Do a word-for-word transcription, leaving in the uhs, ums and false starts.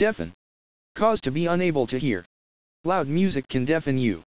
Deafen. Cause to be unable to hear. Loud music can deafen you.